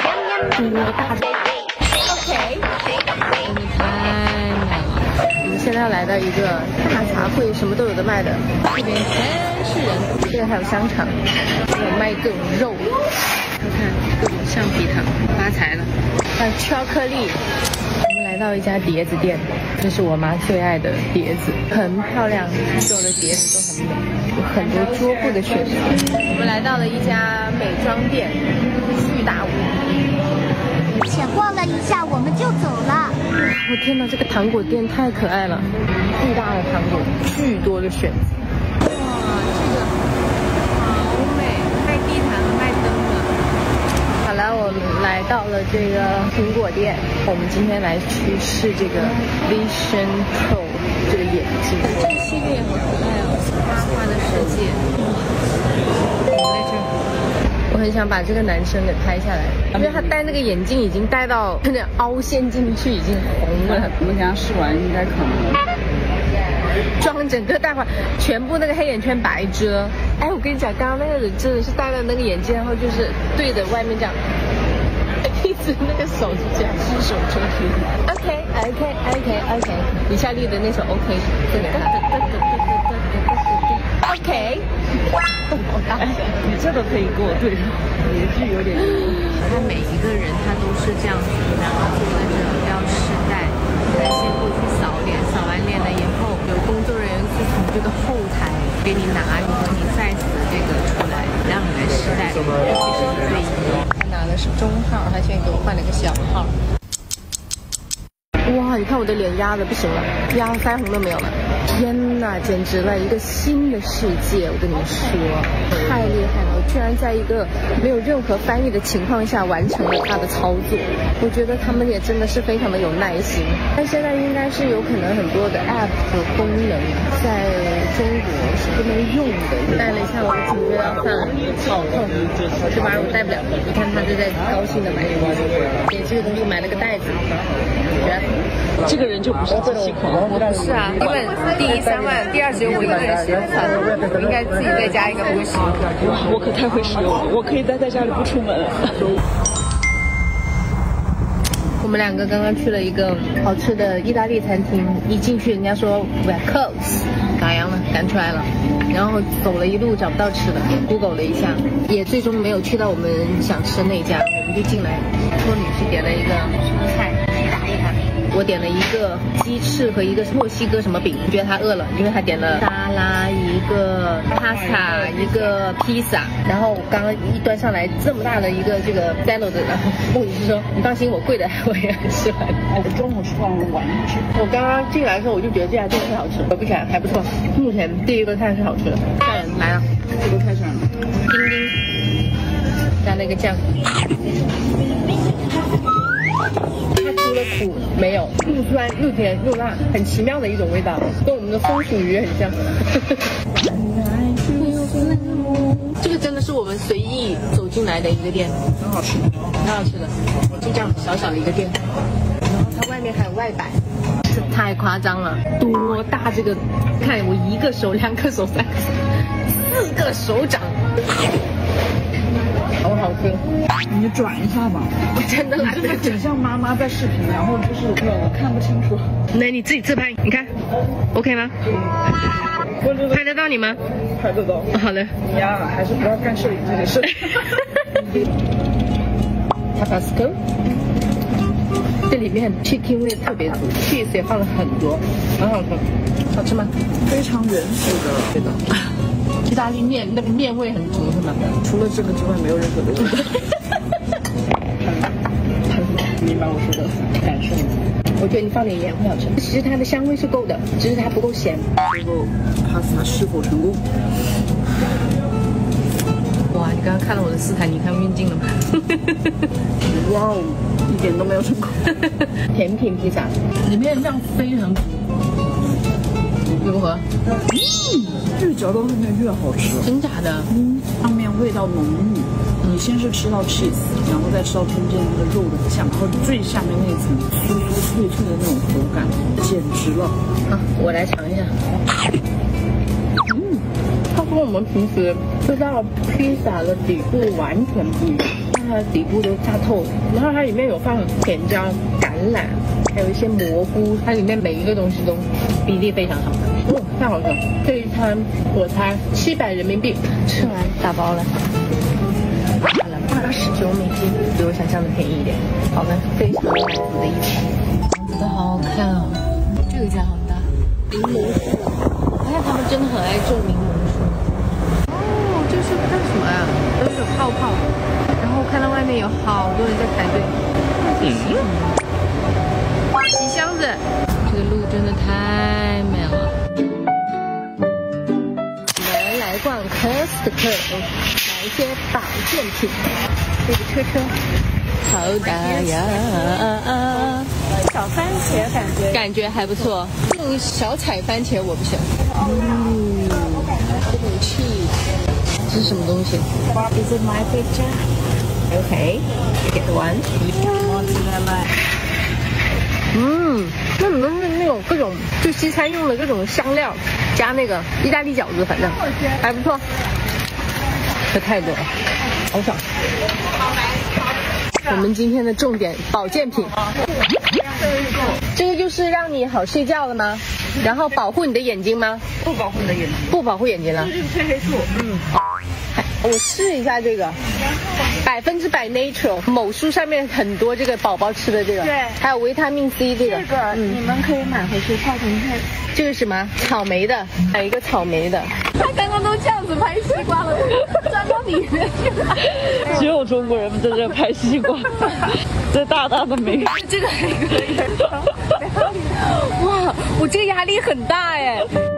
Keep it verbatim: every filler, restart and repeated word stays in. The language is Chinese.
多大的 ？OK， 真的太美了。我们现在要来到一个大杂烩，什么都有的卖的，这边全是人。这个还有香肠，还有卖各种肉，看看各种橡皮糖，发财了。还有巧克力。我们来到一家碟子店，这是我妈最爱的碟子，很漂亮，所有的碟子都很美，有很多桌布的选择。我们来到了一家美妆店，巨大无比。 浅逛了一下，我们就走了。 我天哪，这个糖果店太可爱了，巨大的糖果，巨多的选择。哇，这个好美，卖地毯和卖灯的。好了，我们来到了这个苹果店，我们今天来去试这个 Vision Pro 这个眼镜。这个系列好可爱哦，花花的世界。我在这儿。我很想把这个男生给拍下来，因为他戴那个眼镜已经戴到有点凹陷进去，已经红了。 我们等下试完应该可能妆整个戴完，全部那个黑眼圈白遮。哎，我跟你讲，刚刚那个人真的是戴了那个眼镜，然后就是对着外面这样，一直那个手就这样只手遮住。OK OK OK OK， 李孝利的那首 OK， 这个。OK。 你这都可以给我对上，你的剧有点。 他每一个人他都是这样子，然后坐在这要试戴，再先过去扫脸，扫完脸了以后，有工作人员是从这个后台给你拿你和你 size 的这个出来，让你来试戴，尤其是睡衣。他拿的是中号，他现在给我换了个小号。哇，你看我的脸压的不行了，压腮红都没有了。天哪，简直了，一个新的世界！我跟你们说，太厉害了！我居然在一个没有任何翻译的情况下完成了他的操作。我觉得他们也真的是非常的有耐心。但现在应该是有可能很多的 app 的功能在中国是不能用的。戴了一下我的颈椎要犯了，好痛！这玩意儿我戴不了。你看他就在高兴的买这个，给这个东西买了个袋子。 这个人就不是自己狂， 我不是啊，因为第一三万，第二只有我一个人使用款，我应该自己再加一个不会使用。 哇，我可太会使用了，我可以待在家里不出门。 我们两个刚刚去了一个好吃的意大利餐厅，一进去人家说 we're closed， 打烊了，赶出来了，然后走了一路找不到吃的 ，Google 了一下，也最终没有去到我们想吃的那家，我们就进来，托女士点了一个蔬菜意大利餐。我点了一个鸡翅和一个墨西哥什么饼，我觉得他饿了，因为他点了沙拉、一个 pasta、一个披萨，然后刚刚一端上来这么大的一个这个 salad， 然后梦女士说：“你放心，我贵的我也吃完。” 我中午吃完我晚上吃。 我刚刚进来的时候我就觉得这家店很好吃，果不其然还不错。目前第一个菜是好吃的，客人来了， 这个开始了， 丁丁加了一个酱。它除了苦没有，又酸又甜又辣，很奇妙的一种味道，跟我们的松鼠鱼很像。这个真的是我们随意走进来的一个店， 很好吃， 很好吃的，就这样小小的一个店，然后它外面还有外摆，太夸张了，多大这个？看我一个手、两个手、三个手、四个手掌。好好吃， 你转一下吧。 我真的懒得整像妈妈在视频，然后就是我看不清楚。 那你自己自拍，你看 ，OK 吗？拍得到你吗？ 拍得到。 哦、好的。 你呀，还是不要干摄影这件事。 Tabasco， 这里面 chicken 味特别足 ，cheese 也放了很多，很好吃。好吃吗？ 非常原始的味道。 意大利面那个面味很足是吗？ 除了这个之外没有任何的味道。明白我说的感受。 我觉得你放点盐会好吃。其实它的香味是够的，只是它不够咸。 最后 pasta 是否成功？ 哇，你刚刚看了我的斯坦尼康运镜了吗？ 哇哦，一点都没有成功。 甜品披萨，里面的酱非常足。如何？ 嗯，越嚼到后面越好吃。 真假的？ 嗯，上面味道浓郁。你先是吃到 cheese， 然后再吃到中间那个肉的酱，然后最下面那层酥酥脆脆的那种口感，简直了。 啊，我来尝一下。嗯，它跟我们平时吃到披萨的底部完全不一样。 它的底部都炸透了，然后它里面有放甜椒、橄榄，还有一些蘑菇，它里面每一个东西都比例非常好，哦，太好吃了！这一餐我才七百人民币，吃完打包了。花了八十九美金，比我想象的便宜一点。好的，非常满足的一餐。房子都好好看哦，这个家好大，柠檬树，我看他们真的很爱种柠檬树。哦，这是干什么呀？都是泡泡，然后看到外面有好多人在排队。嗯，洗箱子，这个路真的太美了。我们来逛 Costco。买一些保健品，这个车车好大呀！ 小番茄感觉感觉还不错，这种小彩番茄我不喜欢。嗯，这种 cheese， 这是什么东西 Is it my picture? Okay, you get one. 嗯，那你们是那种各种就西餐用的各种香料，加那个意大利饺子，反正还不错。这太多了，好爽！我们今天的重点保健品，这个就是让你好睡觉了吗？然后保护你的眼睛吗？ 不保护你的眼睛， 不保护眼睛了。 这就是褪黑素。嗯， 我试一下这个，百分之百 natural， 某书上面很多这个宝宝吃的这个， 对， 还有维他命 C 这个， 这个、嗯、你们可以买回去泡成片。 这个什么草莓的，还有一个草莓的。他刚刚都这样子拍西瓜了，钻到里面去了。 只有中国人在这拍西瓜，这大大的美。 这个还可以。哇，我这个压力很大哎。